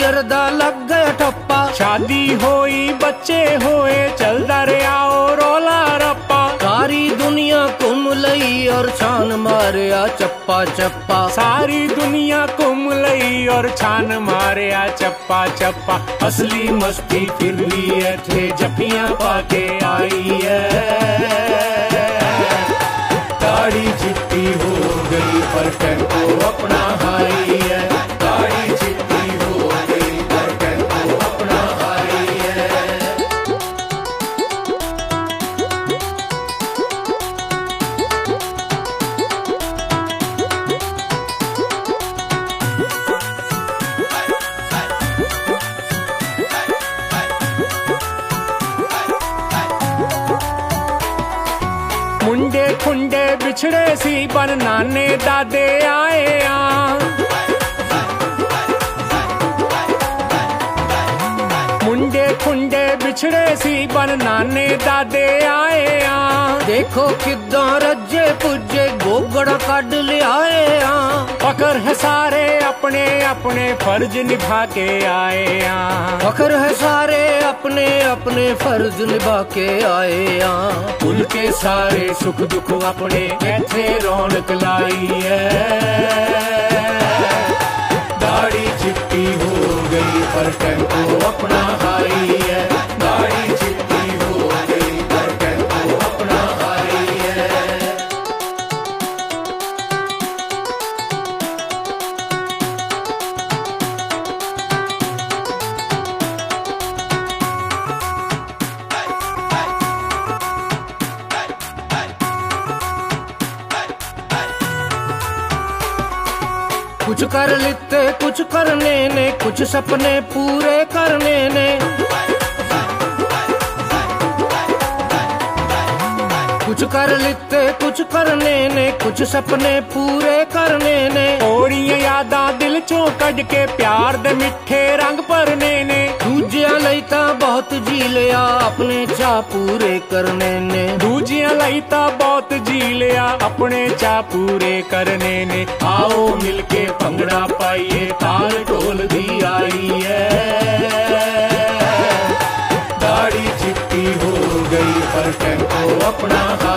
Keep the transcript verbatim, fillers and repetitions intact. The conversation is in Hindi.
डरदा लग गया ठप्पा। शादी होई बच्चे होए चलदा रहा ओ रोला रप्पा। सारी दुनिया घूम लई और छान मारिया चप्पा चप्पा। सारी दुनिया घूम लई और छान मारिया चप्पा चप्पा। असली मस्ती फिर भी ऐथे जपियां पाके आई है। दाढ़ी चिट्टी हो गई पर टेम्पो अपना हाई है। दाढ़ी चिट्टी हो गई पर टेम्पो अपना हाई है। मुंडे खुंडे बिछड़े सी पर नाने दादे आए आ। मुंडे खुंडे बिछड़े सी पर नाने दादे आए आ। देखो किद्दां रज्जे पुज्जे गोगड़ा कड लियाए आ। फकर है सारे अपने अपने फर्ज निभा के आए आ। फकर है सारे अपने अपने फर्ज निभा के आए आ। कुल के सारे सुख दुख अपने ऐथे रौनक लाई है। दाढ़ी चिट्टी हो गई पर टेम्पो अपना हाई है। दाढ़ी चिट्टी हो गई पर टेम्पो अपना हाई है। कुछ कर लिते कुछ करने ने, कुछ सपने पूरे करने ने। कुछ कर लिते कुछ करने ने, कुछ सपने पूरे करने ने। ओड़ियां यादां दिल चों कढ के प्यार दे मिठे रंग भरने ने। दूजियां लई तां बहुत जी लिया अपने चाह पूरे करने ने। दूजियां लई तां बहुत जी लिया अपने चाह पूरे करने ने। आओ मिलके भंगड़ा पाइए ताल ढोल दी आई है। दाढ़ी चिट्टी हो गई पर टेम्पो अपना